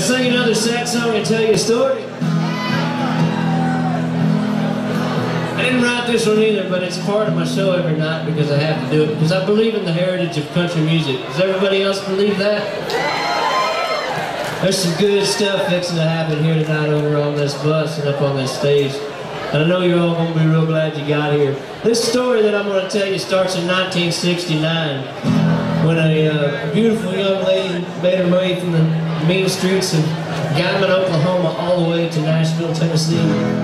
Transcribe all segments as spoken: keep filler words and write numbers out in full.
sing another sad song and tell you a story? I didn't write this one either, but it's part of my show every night because I have to do it, because I believe in the heritage of country music. Does everybody else believe that? There's some good stuff fixing to happen here tonight over on this bus and up on this stage. And I know you're all going to be real glad you got here. This story that I'm going to tell you starts in nineteen sixty-nine when a uh, beautiful young lady made her way from the mean streets of Guymon, Oklahoma all the way to Nashville, Tennessee.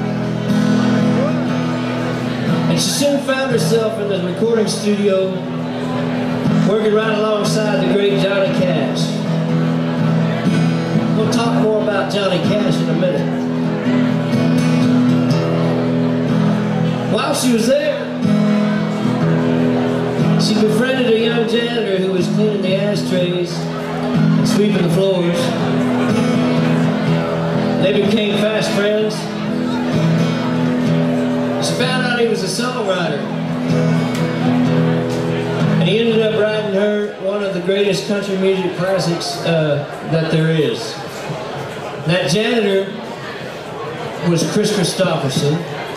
And she soon found herself in the recording studio working right alongside the great Johnny Cash. We'll talk more about Johnny Cash in a minute. While she was there, she befriended a young janitor who was cleaning the ashtrays and sweeping the floors. They became fast friends. She found out he was a songwriter, and he ended up writing her one of the greatest country music classics uh, that there is. That janitor was Kris Kristofferson.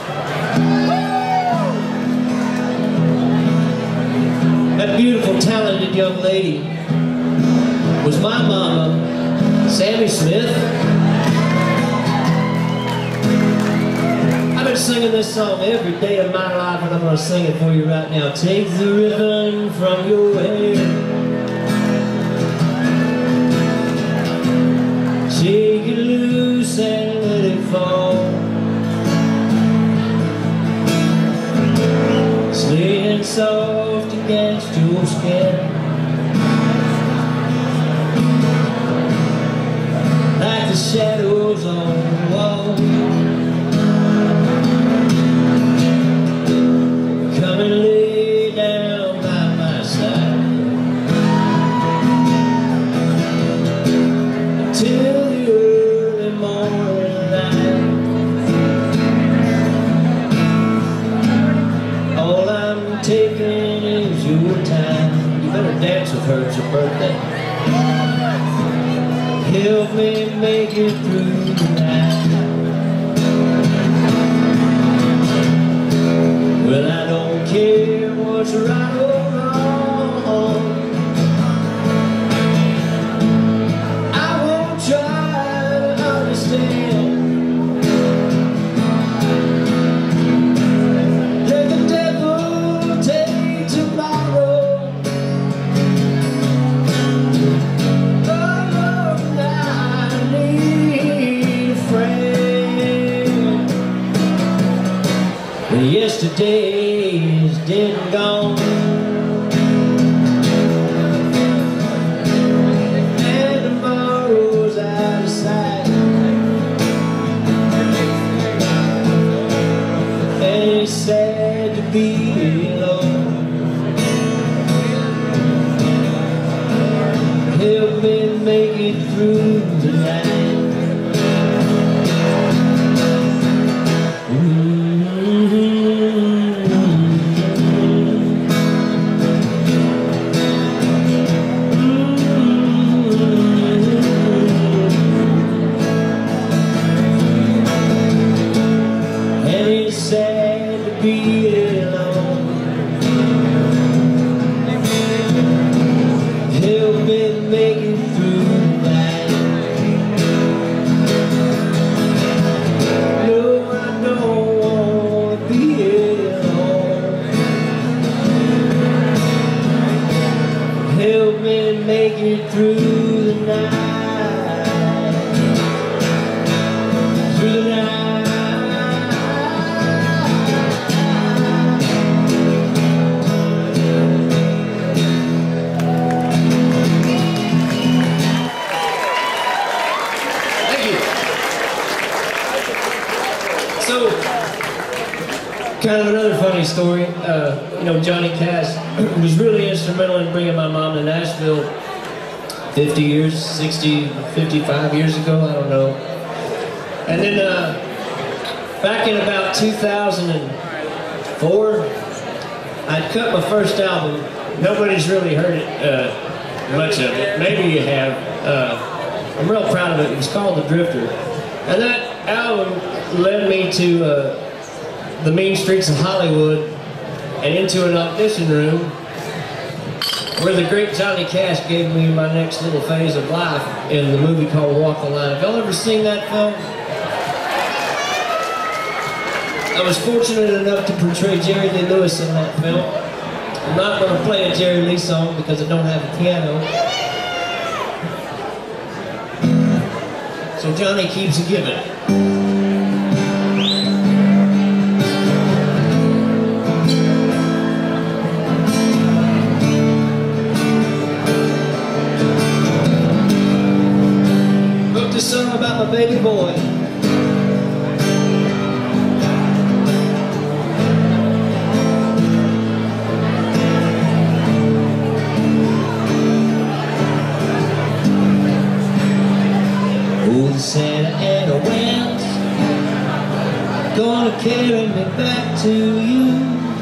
That beautiful, talented young lady was my mama, Sammy Smith. I've been singing this song every day of my life, and I'm going to sing it for you right now. Take the ribbon from your hair, shake it loose and let it fall, slaying soft against your skin, like the shadows on the wall. Come and lay down by my side until the early morning light. All I'm taking is your time. You better dance with her, it's her birthday. Help me make it through the night. Well, I don't care what's right or wrong, I won't try to understand. Let the devil take tomorrow. Oh, I need a friend. Well, yesterday is dead and gone, and tomorrow's out of sight, and it's sad to be alone. Help me make it through the night. Sad to be alone. Help me make it through the night. No, I don't want to be alone. Help me make it through the night. Through the night. So, kind of another funny story, uh, you know, Johnny Cash was really instrumental in bringing my mom to Nashville fifty years, sixty, fifty-five years ago, I don't know. And then uh, back in about two thousand four, I'd cut my first album. Nobody's really heard it, uh, much of it. Maybe you have. Uh, I'm real proud of it. It was called The Drifter. And that album led me to uh, the mean streets of Hollywood and into an audition room where the great Johnny Cash gave me my next little phase of life in the movie called Walk the Line. Have y'all ever seen that film? I was fortunate enough to portray Jerry Lee Lewis in that film. I'm not going to play a Jerry Lee song because I don't have a piano. So Johnny keeps a giving. Wrote this song about my baby boy. Santa Ana winds gonna carry me back to you.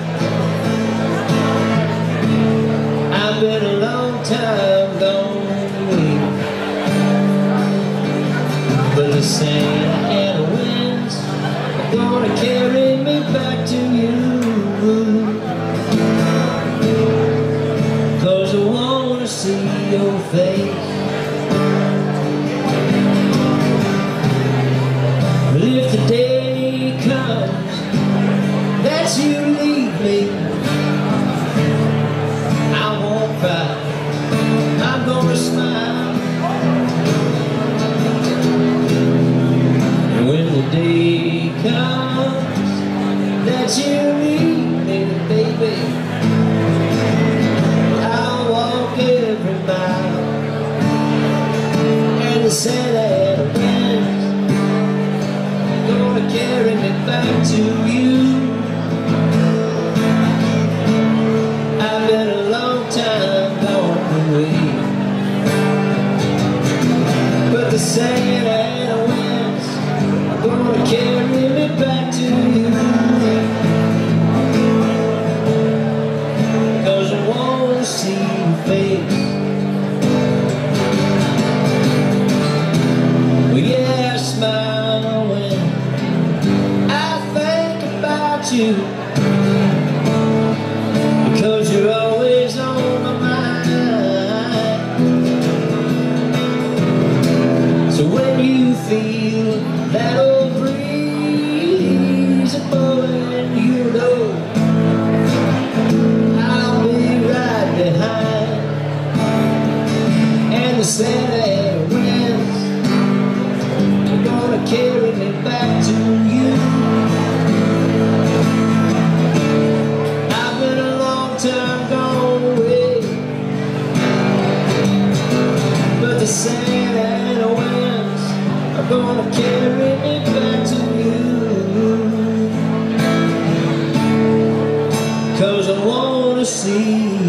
I've been a long time gone away, but the Santa Ana winds are gonna carry me back to you. 'Cause I wanna see your face. If the day comes that you leave me, I won't cry, I'm gonna smile. And when the day comes that you leave me, baby, I'll walk every mile. And the Santa Ana winds gonna carry me back to you. I've been a long time gone away, but the Santa Ana winds are gonna carry me back to you. 'Cause I wanna see your face. Well, yeah, smile when you, because you're always on my mind. So when you feel that old breeze blowing, you know I'll be right behind. And the Santa Ana winds are gonna carry me back to you. Time gone away, but the Santa Ana winds are gonna carry me back to you. 'Cause I wanna see